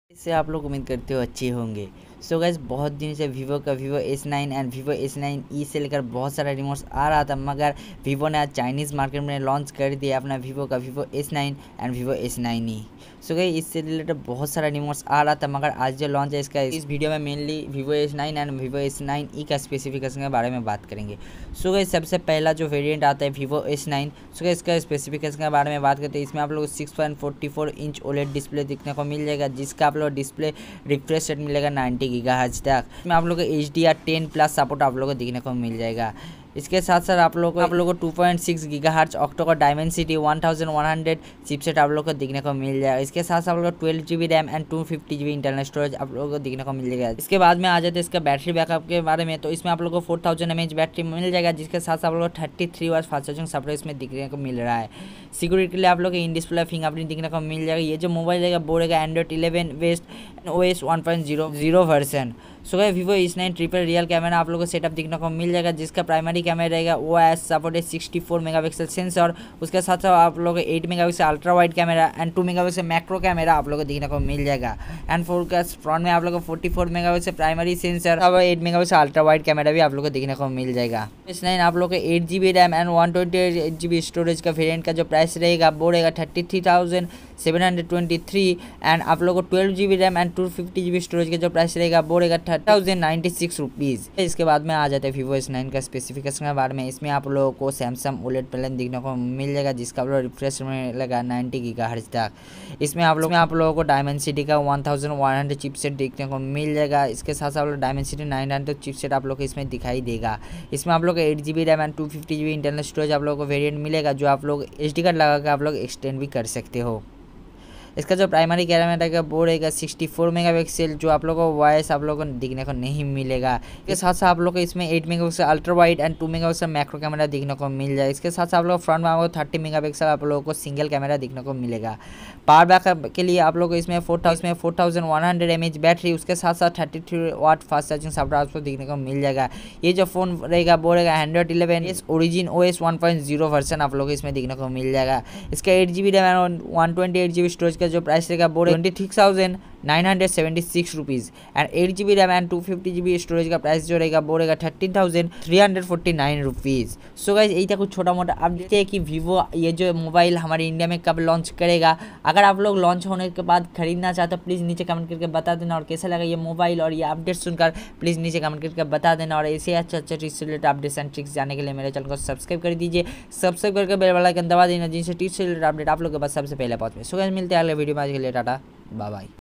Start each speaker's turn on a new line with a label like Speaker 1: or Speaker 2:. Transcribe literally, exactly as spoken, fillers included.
Speaker 1: इससे आप लोग उम्मीद करते हो अच्छे होंगे। सो so गाइस, बहुत दिन से वीवो का Vivo S nine and Vivo S nine E से लेकर बहुत सारा रिमोट्स आ रहा था, मगर वीवो ने आज चाइनीज़ मार्केट में लॉन्च कर दिया अपना वीवो का Vivo S nine and Vivo S nine E. So guys, इससे रिलेटेड बहुत सारा रिमोट्स आ रहा था, मगर आज जो लॉन्च है इसका, इस वीडियो में mainly Vivo S nine and Vivo S nine E का स्पेसिफिकेशन के बारे में बात करेंगे। सो गाइस, सबसे पहला जो वेरिएंट आता है Vivo S nine, so guys इसका स्पेसिफिकेशन के बारे में बात करते हैं। इसमें आप लोग six point forty four inch OLED display देखने को मिल जाएगा, जिसका आप लोग डिस्प्ले रिफ्रेश रेट मिलेगा नाइन्टी गीगाहर्ट्ज़ तक। इसमें आप लोगों को H D R ten plus support आप लोगों को देखने को मिल जाएगा। इसके साथ साथ आप लोगों को आप लोगों को two point six gigahertz octa-core Dimensity one thousand one hundred chipset आप लोगों को देखने को मिल जाएगा। इसके साथ साथ आप लोगों को twelve G B RAM and two fifty G B internal storage आप लोगों को देखने को मिल जाएगा। इसके बाद में आ जाते हैं इसका बैटरी बैकअप के बारे में, तो इसमें आप लोगों को four thousand M H battery मिल जाएगा, जिसके साथ साथ आप लोगों को thirty three hours fast charging support इसमें देखने को मिल रहा है। सिक्योरिटी के लिए आप लोगों को इन डिस्प्ले फिंगरप्रिंट देखने को मिल जाएगा। ये जो मोबाइल रहेगा वो रहेगा Android eleven based O S one point zero zero version. So guys, Vivo S nine triple real camera आप लोगों को सेटअप देखने को मिल जाएगा, जिसका प्राइमरी कैमरा रहेगा वो S supported sixty four megapixel sensor. उसके साथ साथ आप लोगों को eight megapixel ultra wide camera and two megapixel macro camera आप लोगों को देखने को मिल जाएगा। एंड फोकस फ्रंट में आप लोगों को forty four megapixel primary sensor और eight megapixel ultra wide camera भी आप लोगों को देखने को मिल जाएगा। एस नाइन आप लोगों को eight G B RAM and one twenty eight G B storage का वेरिएंट का जो प्राइस रहेगा वो रहेगा thirty three thousand seven hundred twenty three. And आप लोगों को twelve G B RAM and two fifty G B storage का जो प्राइस रहेगा वो रहेगा thirty thousand ninety six rupees. इसके बाद में आ जाते हैं वीवो एस नाइन का स्पेसिफिकेशन के बारे में। इसमें आप लोगों को सैमसंग ओलेड पैनल देखने को मिल जाएगा, जिसका आप लोग रिफ्रेश में लगा नाइन्टी गीगाहर्ट्ज़ तक। इसमें आप लोग आप लोगों को डायमेंसिटी का one thousand one hundred chipset देखने को मिल जाएगा। इसके साथ साथ आप लोग डायमेंसिटी नाइन हंड्रेड चिपसेट आप लोग को इसमें दिखाई देगा। इसमें आप लोग को eight G B RAM and two fifty G B internal storage आप लोगों को वेरिएंट मिलेगा, जो आप लोग एच डी कार्ड लगा कर आप लोग एक्सटेंड भी कर सकते हो। इसका जो प्राइमरी कैमरा रहेगा वो रहेगा सिक्सटी फोर मेगापिक्सल, जो आप लोगों को वॉइस आप लोगों को देखने को नहीं मिलेगा। इसके साथ साथ आप लोग को इसमें eight megapixel ultra wide and two megapixel macro camera देखने को मिल जाएगा। इसके साथ साथ आप लोग फ्रंट में आपको थर्टी मेगापिक्सल आप लोगों को सिंगल कैमरा देखने को मिलेगा। पावर बैकअप के लिए आप लोग को इसमें four thousand four thousand one hundred M H battery, उसके साथ साथ thirty three watt fast charging support आपको देखने को मिल जाएगा। ये जो फोन रहेगा वो रहेगा Android eleven S Origin O S one point zero version आप लोगों को इसमें देखने को मिल जाएगा। इसका eight G B RAM and one twenty eight G B storage का जो प्राइस रहेगा twenty six thousand nine hundred seventy six rupees. And eight G B RAM and two fifty G B storage का price जो रहेगा वो रहेगा thirteen thousand three hundred forty nine rupees. सो guys, यही था कुछ छोटा मोटा अपडेट है कि वीवो ये जो मोबाइल हमारे इंडिया में कब लॉन्च करेगा। अगर आप लोग लॉन्च होने के बाद खरीदना चाहते हो प्लीज़ नीचे कमेंट करके बता देना, और कैसा लगा ये मोबाइल और ये अपडेट सुनकर प्लीज़ नीचे कमेंट करके बता देना। और ऐसे अच्छे अच्छे tips related updates and tricks जानने के लिए मेरे चैनल को सब्सक्राइब कर दीजिए। सब्सक्राइब करके बेल वाला आइकन दबा देना, जिनसे टिप्स रिलेटेड अपडेट आप लोग के पास सबसे पहले पहुंचे। सो गाइस, मिलते हैं अगले वीडियो में। आज के लिए टाटा बाय बाय।